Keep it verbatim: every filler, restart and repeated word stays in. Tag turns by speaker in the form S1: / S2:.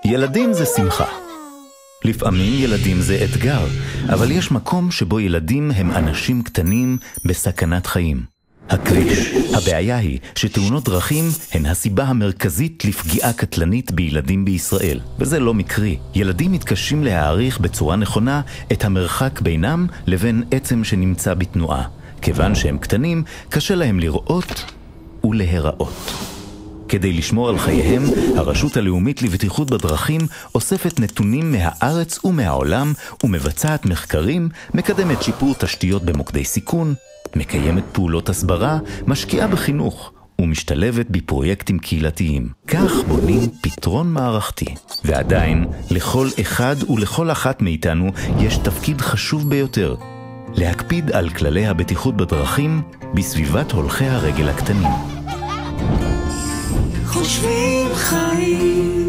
S1: ילדים זה שמחה. לפעמים ילדים זה אתגר, אבל יש מקום שבו ילדים הם אנשים קטנים בסכנת חיים. הכביש. הבעיה היא שתאונות דרכים הן הסיבה המרכזית לפגיעה קטלנית בילדים בישראל, וזה לא מקרי. ילדים מתקשים להעריך בצורה נכונה את המרחק בינם לבין עצם שנמצא בתנועה. כיוון שהם קטנים, קשה להם לראות ולהיראות. כדי לשמור על חייהם, הרשות הלאומית לבטיחות בדרכים אוספת נתונים מהארץ ומהעולם ומבצעת מחקרים, מקדמת שיפור תשתיות במוקדי סיכון, מקיימת פעולות הסברה, משקיעה בחינוך ומשתלבת בפרויקטים קהילתיים. כך בונים פתרון מערכתי. ועדיין, לכל אחד ולכל אחת מאיתנו יש תפקיד חשוב ביותר, להקפיד על כללי הבטיחות בדרכים בסביבת הולכי הרגל הקטנים.
S2: חושבים חיים